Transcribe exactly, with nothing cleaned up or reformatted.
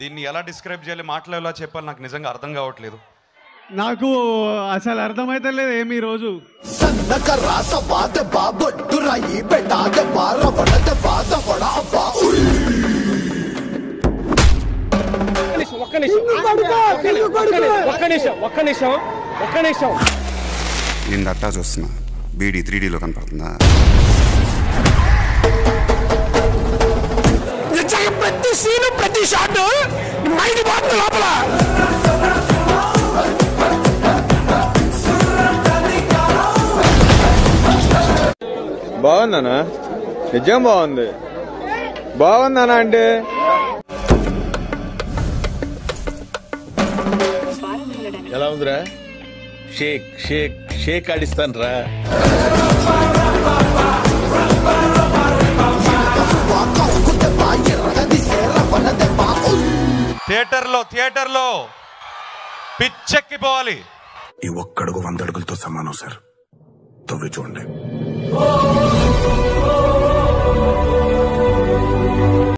దీన్ని ఎలా డిస్క్రైబ్ చేయాలి, మాటలు ఎలా చెప్పాలి నాకు నిజంగా అర్థం కావట్లేదు. నాకు అసలు అర్థమైతే లేదు ఏమి ఈరోజు. ఒక్క నిమిషం ఒక్క నిమిషం ఒక్క నిమిషం ఒక్క నిమిషం నేను డట్టా చూస్తున్నా. బీడీ త్రీ డీలో కనపడుతుందా? ప్రతి సీను ప్రతి షాట్ మైండ్ బాగుంది లోపల. బాగుందనా? నిజం బాగుంది. బాగుందనా అంటే ఎలా ఉందిరా? షేక్ షేక్ షేక్ ఆడిస్తాను రా. థియేటర్లో థియేటర్లో పిచ్చెక్కిపోవాలి. ఈ ఒక్కడుగు వంద అడుగులతో సమానం సార్. తవ్వి చూడండి.